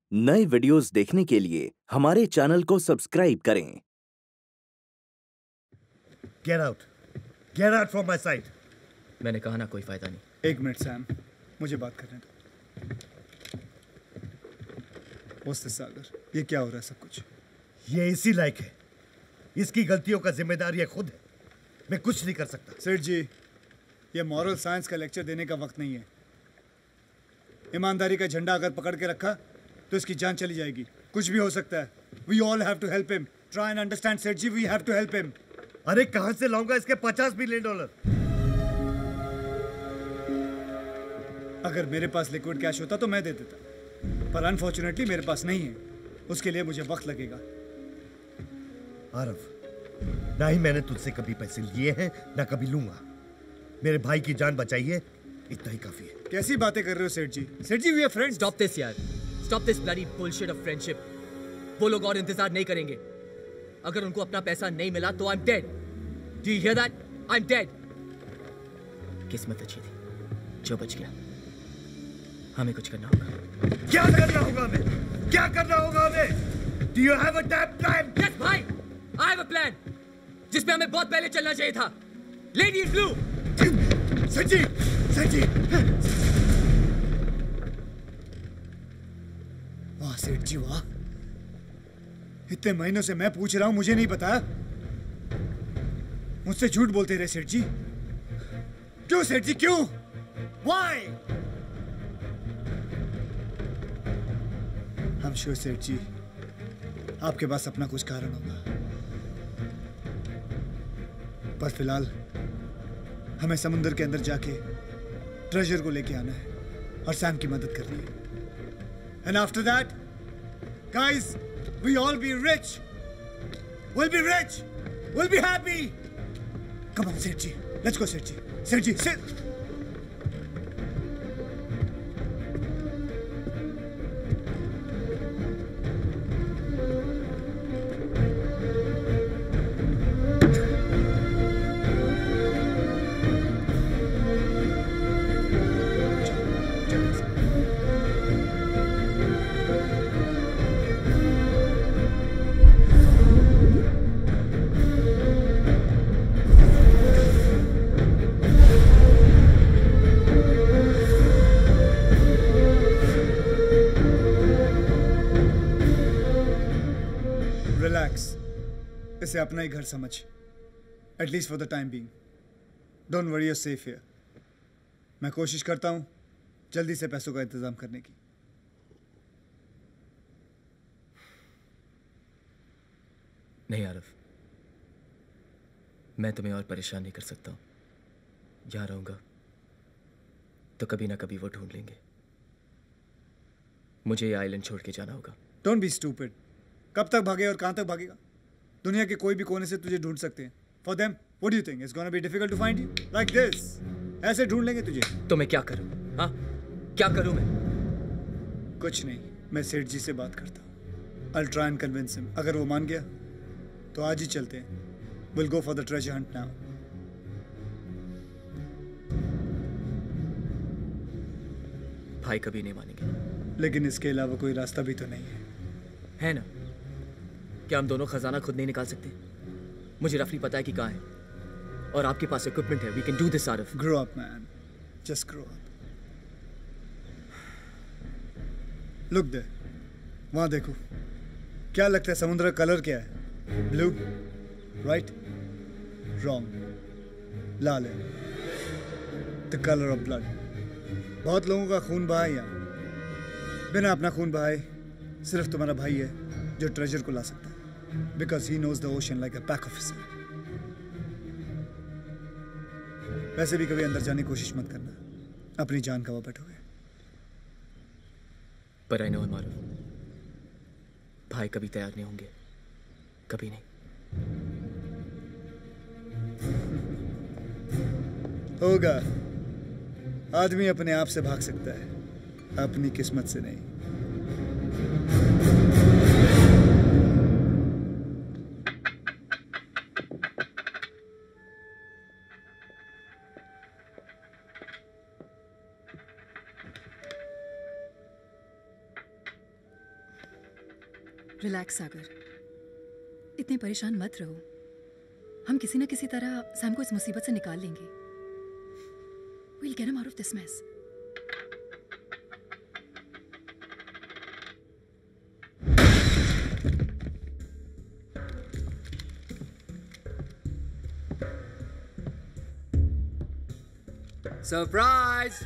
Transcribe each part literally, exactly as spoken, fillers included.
नए वीडियोस देखने के लिए हमारे चैनल को सब्सक्राइब करें। Get out. Get out from my sight. मैंने कहा ना कोई फायदा नहीं। एक मिनट सैम, मुझे बात करने दो। What's this, सागर? ये क्या हो रहा है सब कुछ? ये इसी लायक है। इसकी गलतियों का जिम्मेदार ये खुद है। मैं कुछ नहीं कर सकता। सेठ जी, ये मॉरल साइंस का लेक्चर देने का वक्त नहीं है। ईमानदारी का झंडा अगर पकड़ के रखा तो इसकी जान चली जाएगी। कुछ भी हो सकता है। We all have to help him. Try and understand, सेठ जी, we have to help him. अरे कहां से लाऊंगा इसके पचास मिलियन डॉलर? अगर मेरे पास लिक्विड कैश होता तो मैं दे देता, पर अनफॉर्चुनेटली मेरे पास नहीं है। उसके लिए मुझे वक्त लगेगा। आरव, ना ही मैंने तुझसे कभी पैसे लिए हैं ना कभी लूंगा। मेरे भाई की जान बचाइए, इतना ही काफी है। कैसी बातें कर रहे हो सेठ जी? सेठ जी, we are friends. Stop this यार। Stop this bloody bullshit of friendship. वो लोग और इंतजार नहीं करेंगे। अगर उनको अपना पैसा नहीं मिला तो I'm dead. Do you hear that? I'm dead. किस्मत अच्छी थी जो बच गया। हमें कुछ करना होगा। क्या करना होगा हमें? क्या करना होगा हमें? Do you have a damn plan? Yes भाई, I have a plan. जिसमें हमें बहुत पहले चलना चाहिए था। Lady in blue. सेठ जी, सेठ जी। वाह सेठ जी वाह। इतने महीनों से मैं पूछ रहा हूं, मुझे नहीं पता। मुझसे झूठ बोलते रहे सेठ जी। क्यों सेठ जी, क्यों? Why? I'm sure सेठ जी, आपके पास अपना कुछ कारण होगा। पर फिलहाल हमें समुंदर के अंदर जाके ट्रेजर को लेके आना है और सैम की मदद करनी है। And after that, guys, we all be rich. We'll be rich. We'll be happy. Come on, सेठ जी. Let's go, सेठ जी. सेठ जी, सेठ. इसे अपना ही घर समझ, at least for the time being. Don't worry, you are safe here. मैं कोशिश करता हूं जल्दी से पैसों का इंतजाम करने की। नहीं आरव, मैं तुम्हें और परेशान नहीं कर सकता हूं। यहां रहूंगा तो कभी ना कभी वो ढूंढ लेंगे। मुझे ये आइलैंड छोड़ के जाना होगा। Don't be stupid. कब तक भागे और कहां तक भागेगा? दुनिया के कोई भी कोने से तुझे ढूंढ सकते हैं। For them, what do you think it's gonna be difficult to find you like this? ऐसे ढूंढ लेंगे तुझे। तो मैं क्या करूं? हाँ, क्या करूं मैं? कुछ नहीं, मैं सेठ जी से बात करता हूँ। I will try and convince him. अगर वो मान गया तो आज ही चलते हैं। Will go for the treasure hunt now. भाई कभी नहीं मानेंगे। लेकिन इसके अलावा कोई रास्ता भी तो नहीं है। है ना? क्या हम दोनों खजाना खुद नहीं निकाल सकते? मुझे रफली पता है कि कहाँ है, और आपके पास इक्विपमेंट है। We can do this Aarav. Grow up man, just grow up. Look there, वहां देखो। क्या लगता है समुद्र का कलर क्या है? ब्लू? राइट? रॉन्ग, लाल है। The colour of blood. बहुत लोगों का खून बहा है यहाँ। बिना अपना खून बहाए सिर्फ तुम्हारा भाई है जो ट्रेजर को ला सकता है। Because he knows the ocean like the back of his hand. वैसे भी कभी अंदर जाने की कोशिश मत करना, अपनी जान गवा बैठोगे। पर आई नो मारूफ, भाई कभी तैयार नहीं होंगे, कभी नहीं। होगा। आदमी अपने आप से भाग सकता है, अपनी किस्मत से नहीं। रिलैक्स सागर, इतने परेशान मत रहो। हम किसी न किसी तरह सैम को इस मुसीबत से निकाल लेंगे। We'll get him out of this mess. Surprise!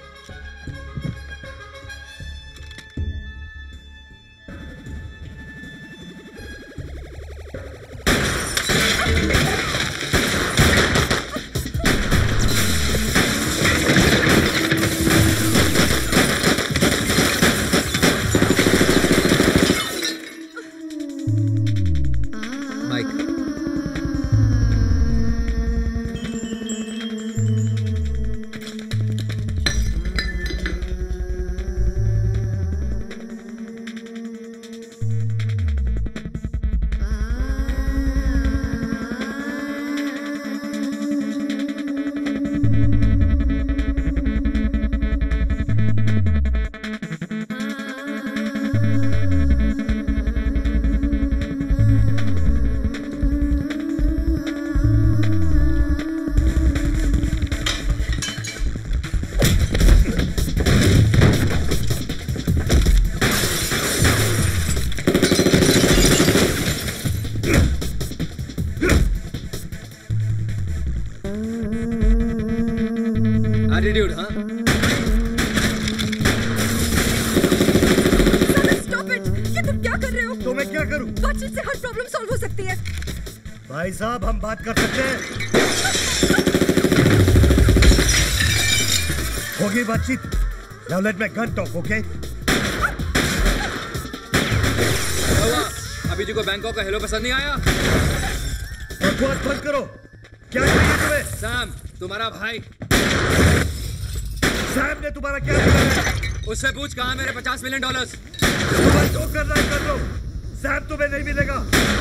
Attitude, huh? Stop it! ये तुम क्या कर रहे हो? तो मैं क्या करूं? बातचीत से हर प्रॉब्लम सॉल्व हो सकती है। भाई साहब हम बात कर सकते हैं। होगी बातचीत। Now let my gun talk, okay? अभी जी को बैंकॉक का हेलो पसंद नहीं आया? बकवास बंद करो। क्या चाहिए तुम्हें? सैम, तुम्हारा भाई। सैम ने तुम्हारा क्या किया? उससे पूछ कहाँ मेरे पचास मिलियन डॉलर्स? तुम्हें जो करना है कर लो। सैम तुम्हें नहीं मिलेगा।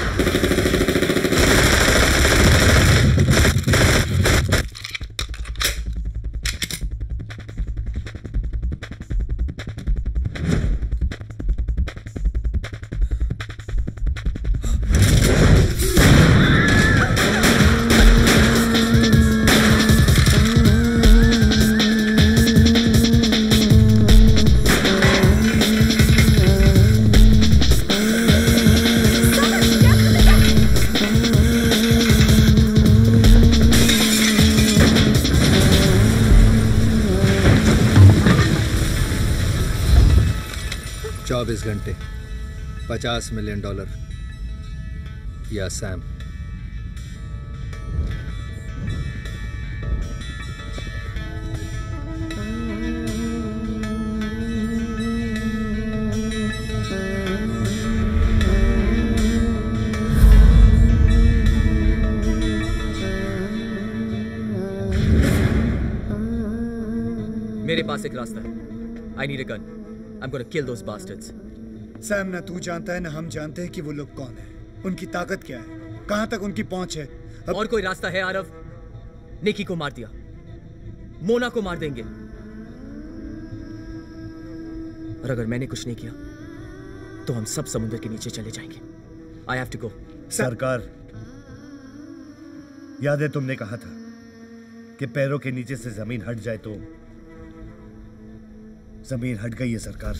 चौबीस घंटे, पचास मिलियन डॉलर या सैम। मेरे पास एक रास्ता है। I need a gun. I'm gonna kill those bastards. Sam, ना तू जानता है ना हम जानते हैं कि वो लोग कौन है, उनकी ताकत क्या है, कहां तक उनकी पहुंच है। अब... और कोई रास्ता है आरव? निकी को मार दिया, मोना को मार देंगे, और अगर मैंने कुछ नहीं किया तो हम सब समुद्र के नीचे चले जाएंगे। I have to go. सरकार, याद है तुमने कहा था कि पैरों के नीचे से जमीन हट जाए तो जमीन हट गई है सरकार।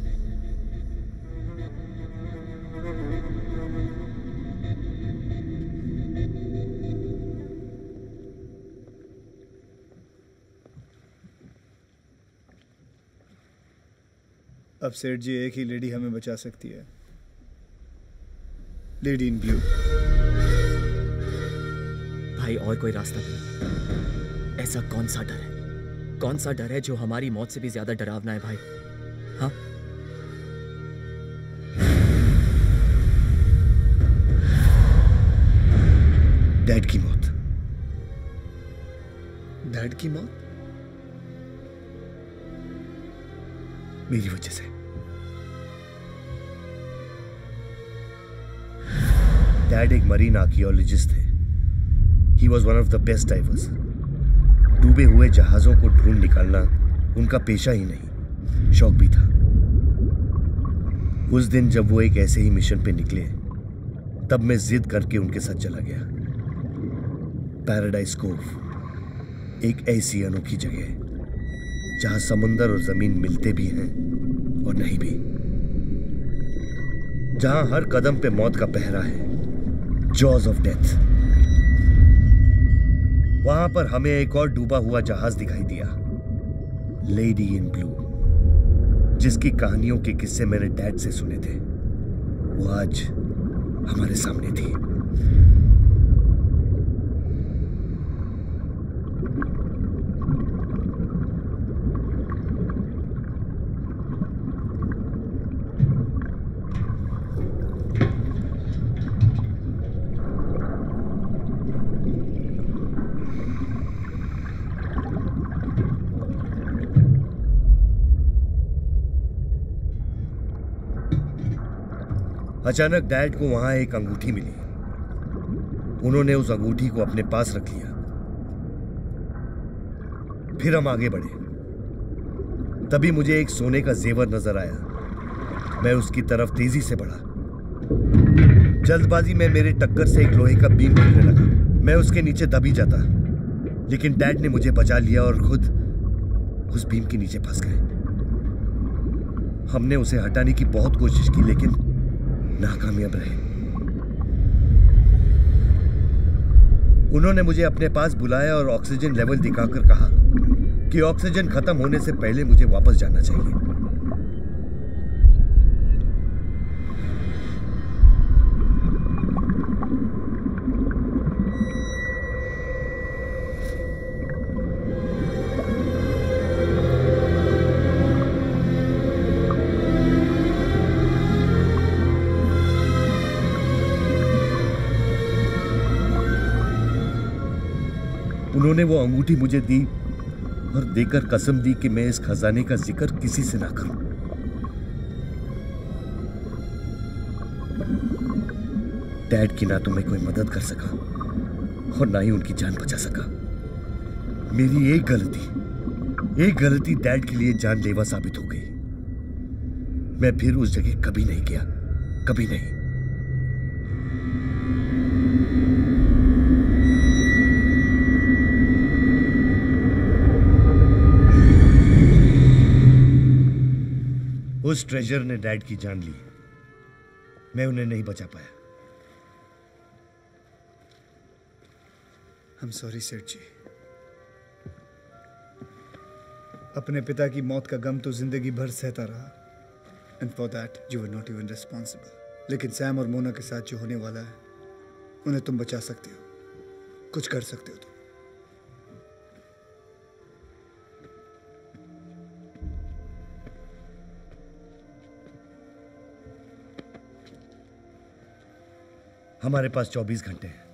अब सेठ जी, एक ही लेडी हमें बचा सकती है, लेडी इन ब्लू। भाई और कोई रास्ता नहीं। ऐसा कौन सा डर है, कौन सा डर है जो हमारी मौत से भी ज्यादा डरावना है भाई? हाँ, डैड की मौत। डैड की मौत? मेरी वजह से। डैड एक मरीन आर्कियोलॉजिस्ट थे। He was one of the best divers. डूबे हुए जहाजों को ढूंढ निकालना उनका पेशा ही नहीं, शौक भी था। उस दिन जब वो एक ऐसे ही मिशन पे निकले, तब मैं जिद करके उनके साथ चला गया। पैराडाइज कोव एक ऐसी अनोखी जगह जहां समुंदर और जमीन मिलते भी हैं और नहीं भी, जहां हर कदम पे मौत का पहरा है, जॉज ऑफ डेथ। वहां पर हमें एक और डूबा हुआ जहाज दिखाई दिया, लेडी इन ब्लू, जिसकी कहानियों के किस्से मैंने डैड से सुने थे। वो आज हमारे सामने थी। अचानक डैड को वहां एक अंगूठी मिली। उन्होंने उस अंगूठी को अपने पास रख लिया। फिर हम आगे बढ़े। तभी मुझे एक सोने का जेवर नजर आया। मैं उसकी तरफ तेजी से बढ़ा। जल्दबाजी में मेरे टक्कर से एक लोहे का बीम निकलने लगा। मैं उसके नीचे दबी जाता, लेकिन डैड ने मुझे बचा लिया और खुद उस बीम के नीचे फंस गए। हमने उसे हटाने की बहुत कोशिश की, लेकिन नाकामयाब रहे। उन्होंने मुझे अपने पास बुलाया और ऑक्सीजन लेवल दिखाकर कहा कि ऑक्सीजन खत्म होने से पहले मुझे वापस जाना चाहिए। उन्होंने वो अंगूठी मुझे दी और देकर कसम दी कि मैं इस खजाने का जिक्र किसी से ना करूं। डैड की ना तो मैं कोई मदद कर सका और ना ही उनकी जान बचा सका। मेरी एक गलती एक गलती डैड के लिए जानलेवा साबित हो गई। मैं फिर उस जगह कभी नहीं गया, कभी नहीं। उस ट्रेजर ने डैड की जान ली। मैं उन्हें नहीं बचा पाया। I'm sorry, सेठ जी। अपने पिता की मौत का गम तो जिंदगी भर सहता रहा, and for that you were not even responsible। लेकिन सैम और मोना के साथ जो होने वाला है, उन्हें तुम बचा सकते हो, कुछ कर सकते हो तुम। हमारे पास चौबीस घंटे हैं।